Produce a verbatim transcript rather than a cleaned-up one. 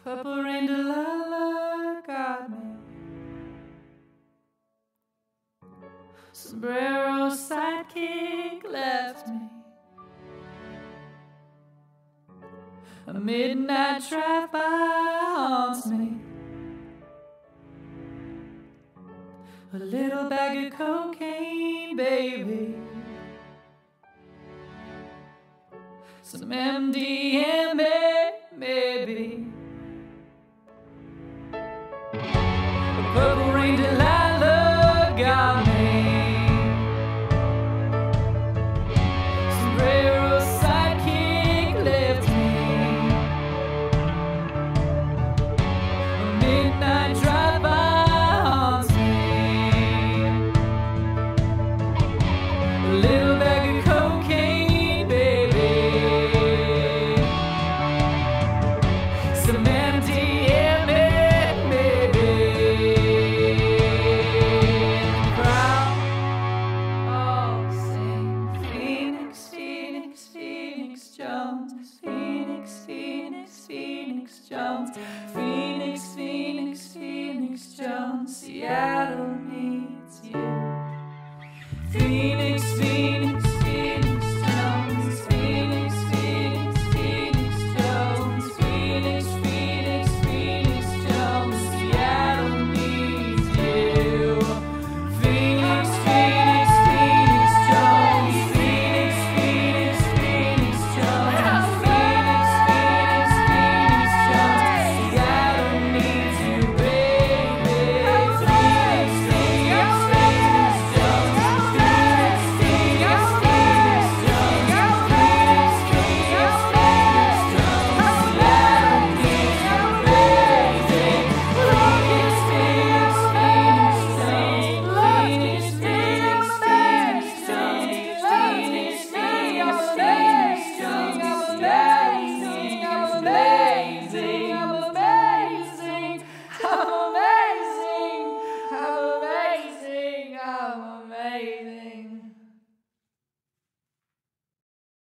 Purple rain Delilah got me. Sombrero sidekick left me. A midnight drive-by haunts me. A little bag of cocaine, baby. Some M D M A, maybe. A purple rain Delilah got me. Sombrero sidekick left me. A midnight drive-by haunts me. A little bag of cocaine, baby. Some M D M A, maybe. Crowd all sing Phoenix, Phoenix, Phoenix Jones. Phoenix, Phoenix, Phoenix Jones.